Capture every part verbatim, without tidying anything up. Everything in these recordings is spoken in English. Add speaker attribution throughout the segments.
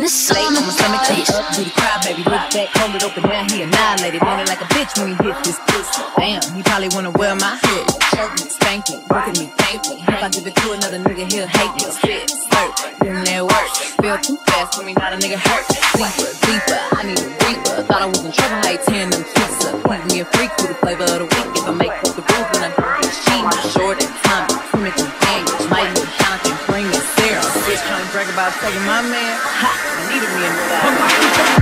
Speaker 1: the summer.
Speaker 2: On my stomach, take up, do the cry, baby. Look back, hold it open, now he annihilated. Running like a bitch when he hit this pussy. Damn, he probably wanna wear my hood. Choke me, spank me, working me, thank me. If I give it to another nigga, he'll hate me. Spit, slurp, doing that work. Feel too fast for me, not a nigga hurt. Deeper, deeper, I need a reaper. Thought I was in trouble, like tearing them tweets up. Leave me a freak with the flavor of the week. If I make up the rules, then I do this cheat. Short and time, primitive advantage. Might need Jonathan, bring me Sarah. Bitch trying to brag about taking my man. Ha, I needed me in the back.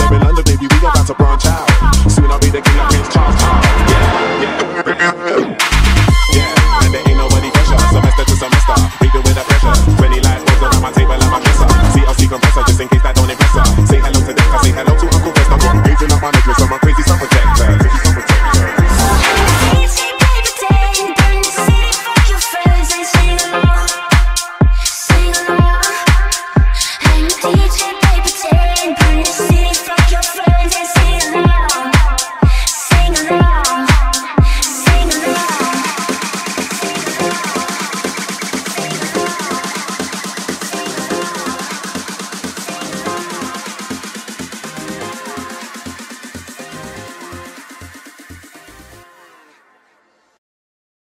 Speaker 3: Soon I'll be the king like Prince Charles. Yeah, yeah.